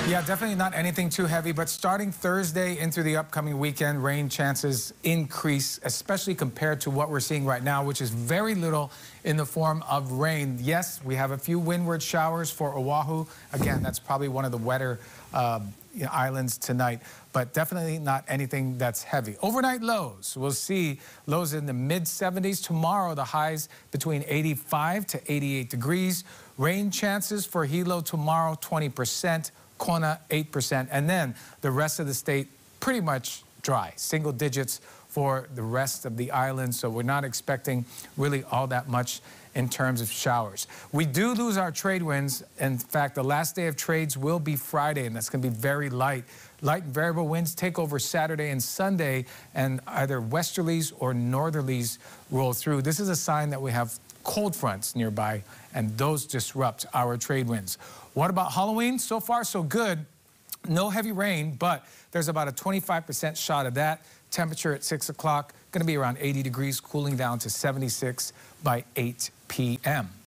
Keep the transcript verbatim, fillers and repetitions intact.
Yeah, definitely not anything too heavy, but starting Thursday into the upcoming weekend, rain chances increase, especially compared to what we're seeing right now, which is very little in the form of rain. Yes, we have a few windward showers for Oahu. Again, that's probably one of the wetter uh, you know, islands tonight, but definitely not anything that's heavy. Overnight lows, we'll see lows in the mid seventies. Tomorrow, the highs between eighty-five to eighty-eight degrees. Rain chances for Hilo tomorrow, twenty percent. Kona, eight percent, and then the rest of the state pretty much dry, single digits for the rest of the island, so we're not expecting really all that much in terms of showers. We do lose our trade winds. In fact, the last day of trades will be Friday, and that's going to be very light. Light and variable winds take over Saturday and Sunday, and either westerlies or northerlies roll through. This is a sign that we have cold fronts nearby, and those disrupt our trade winds. What about Halloween? So far, so good. No heavy rain, but there's about a twenty-five percent shot of that. Temperature at six o'clock, going to be around eighty degrees, cooling down to seventy-six by eight p m